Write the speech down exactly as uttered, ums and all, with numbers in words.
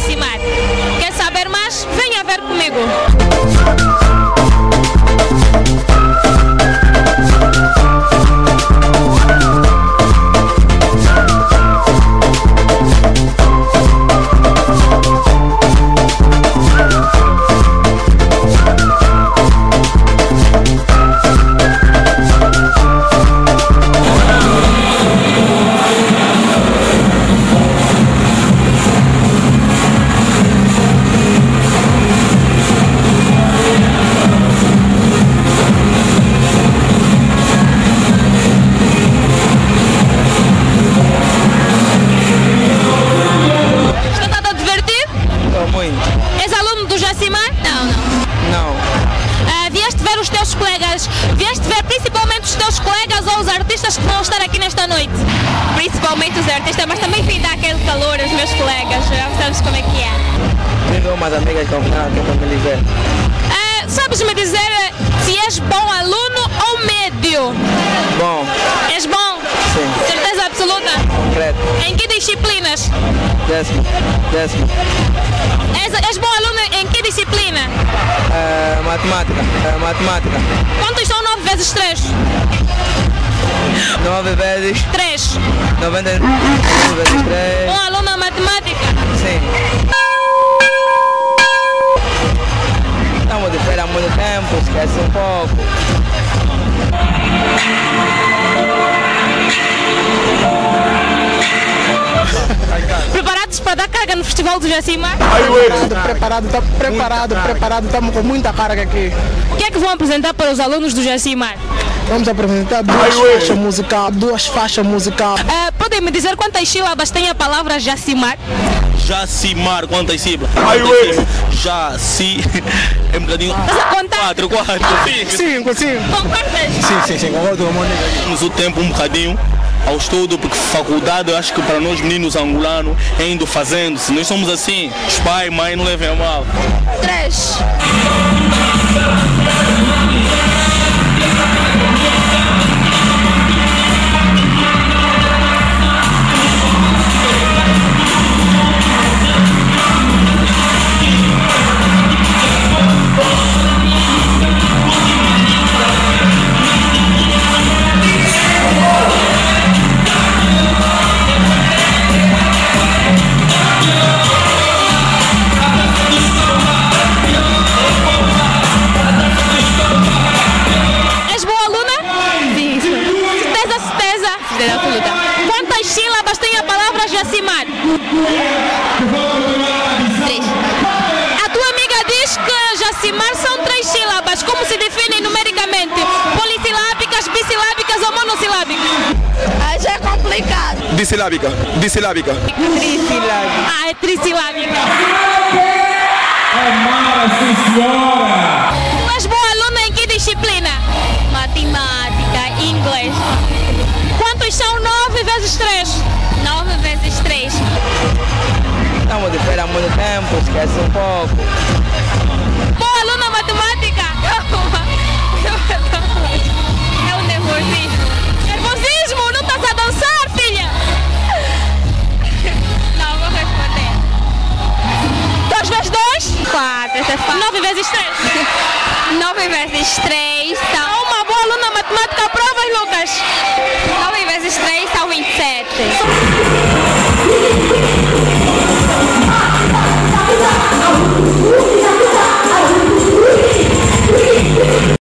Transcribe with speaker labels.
Speaker 1: Jacimar. Quer saber mais? Venha ver comigo.
Speaker 2: Vieste ver principalmente os teus colegas ou os artistas que vão estar aqui nesta noite?
Speaker 1: Principalmente os artistas, mas também vim dar aquele calor aos meus colegas, já sabes como é que é.
Speaker 3: Tenho umas amigas que estão me dizer.
Speaker 2: Uh, sabes me dizer se és bom aluno ou médio?
Speaker 3: Bom.
Speaker 2: És bom?
Speaker 3: Sim.
Speaker 2: Certeza absoluta?
Speaker 3: Concreto.
Speaker 2: Em que disciplinas?
Speaker 3: Décimo. Décimo.
Speaker 2: És, és bom aluno em que disciplina?
Speaker 3: Uh, matemática. Uh, matemática.
Speaker 2: Quantos são nove vezes três?
Speaker 3: Nove vezes?
Speaker 2: Três.
Speaker 3: Noventa e nove vezes três.
Speaker 2: Bom aluno na matemática?
Speaker 3: Sim. Estamos de feira há muito tempo, esquece um pouco.
Speaker 2: Preparados para dar carga no Festival do Jacimar?
Speaker 4: Preparado, preparado, tá preparado, preparado, estamos com muita carga aqui.
Speaker 2: O que é que vão apresentar para os alunos do Jacimar?
Speaker 4: Vamos apresentar duas faixas musicais, duas faixas musicais.
Speaker 2: Uh, podem me dizer quantas sílabas tem a palavra Jacimar?
Speaker 5: Jacimar, quantas sílabas? Jaci... É um bocadinho...
Speaker 2: Estás a contar?
Speaker 5: Quatro, quatro, cinco.
Speaker 4: Cinco, cinco.
Speaker 2: Concordas?
Speaker 4: Sim, sim, sim, concordo com o Mônica.
Speaker 5: Temos o tempo um bocadinho ao estudo, porque faculdade eu acho que para nós meninos angolanos é indo fazendo. Se nós somos assim, os pais, mãe, não levem a mal.
Speaker 2: Três. Quantas sílabas tem a palavra Jacimar?
Speaker 1: Três.
Speaker 2: A tua amiga diz que Jacimar são três sílabas. Como se definem numericamente? Polissilábicas, bissilábicas ou monossilábicas?
Speaker 1: Ah, já é complicado.
Speaker 6: Dissilábica. Dissilábica.
Speaker 1: Trissilábica.
Speaker 2: Ah, é trissilábica.
Speaker 7: Amara, sim, senhora!
Speaker 2: Tu és bom aluno em que disciplina?
Speaker 1: Matemática, inglês.
Speaker 2: Quantos são nove vezes três?
Speaker 1: Nove vezes três.
Speaker 3: Estamos de feira há muito tempo, esquece um pouco.
Speaker 2: Bom aluno na matemática?
Speaker 1: É o nervosismo.
Speaker 2: Nervosismo? Não estás a dançar, filha?
Speaker 1: Não, vou responder.
Speaker 2: Dois vezes dois?
Speaker 1: Quatro, essa é fácil.
Speaker 2: Nove vezes três?
Speaker 1: Nove vezes três são...
Speaker 2: Uma boa aluna na matemática, provas, Lucas?
Speaker 1: Nove vezes três são vinte e sete.